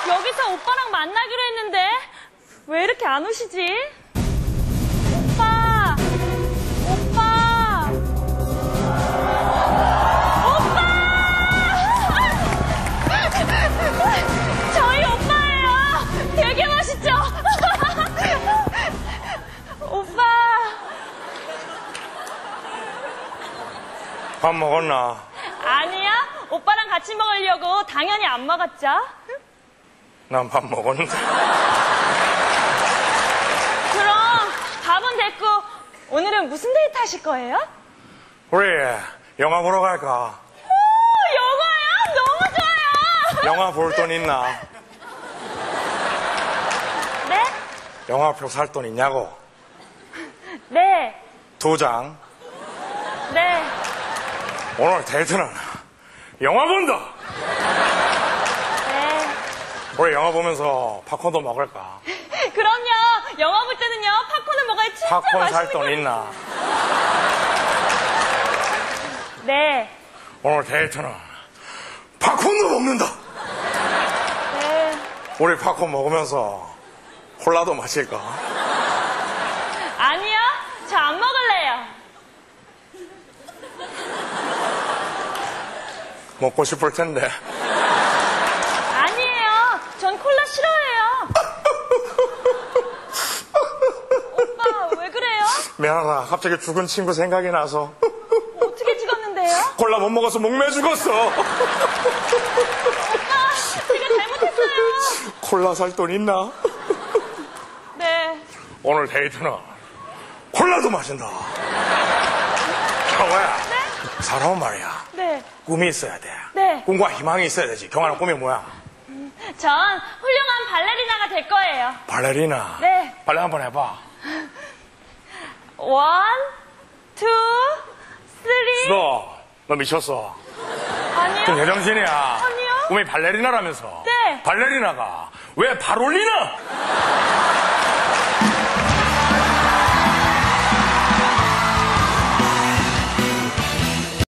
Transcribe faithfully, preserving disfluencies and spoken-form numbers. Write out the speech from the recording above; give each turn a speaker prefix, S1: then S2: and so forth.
S1: 여기서 오빠랑 만나기로 했는데 왜 이렇게 안 오시지? 오빠! 오빠! 오빠! 저희 오빠예요! 되게 멋있죠? 오빠!
S2: 밥 먹었나?
S1: 아니야? 오빠랑 같이 먹으려고 당연히 안 먹었죠?
S2: 난 밥 먹었는데.
S1: 그럼 밥은 됐고 오늘은 무슨 데이트 하실 거예요?
S2: 우리 영화 보러 갈까?
S1: 오, 영화요? 너무 좋아요!
S2: 영화 볼 돈 있나?
S1: 네?
S2: 영화표 살 돈 있냐고?
S1: 네.
S2: 두 장.
S1: 네.
S2: 오늘 데이트는 영화 본다.
S1: 네.
S2: 우리 영화 보면서 팝콘도 먹을까?
S1: 그럼요. 영화 볼 때는요. 팝콘을 먹어야 진짜
S2: 팝콘
S1: 맛있는
S2: 살 돈
S1: 거.
S2: 있나?
S1: 네.
S2: 오늘 데이트는 팝콘도 먹는다.
S1: 네.
S2: 우리 팝콘 먹으면서 콜라도 마실까?
S1: 아니요. 저 안 먹을래요.
S2: 먹고 싶을 텐데.
S1: 아니에요. 전 콜라 싫어해요. 오빠 왜 그래요?
S2: 미안하다. 갑자기 죽은 친구 생각이 나서.
S1: 어떻게 찍었는데요?
S2: 콜라 못 먹어서 목매 죽었어.
S1: 오빠 제가 잘못했어요.
S2: 콜라 살 돈 있나?
S1: 네.
S2: 오늘 데이트는 콜라도 마신다. 경아야.
S1: 네?
S2: 사람은 말이야.
S1: 네.
S2: 꿈이 있어야 돼.
S1: 네.
S2: 꿈과 희망이 있어야 되지. 경아는 꿈이 뭐야?
S1: 전 훌륭한 발레리나가 될 거예요.
S2: 발레리나.
S1: 네.
S2: 발레 한번 해봐.
S1: 원, 투, 쓰리.
S2: 너, 너 미쳤어.
S1: 아니요.
S2: 좀 제정신이야.
S1: 아니요.
S2: 꿈이 발레리나라면서.
S1: 네.
S2: 발레리나가 왜 발 올리나?